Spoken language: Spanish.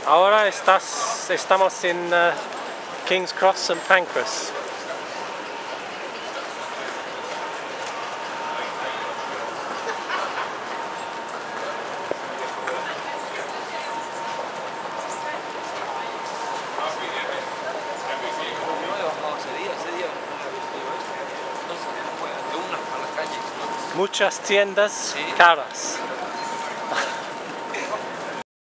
Ahora estamos en King's Cross St Pancras. Muchas tiendas caras.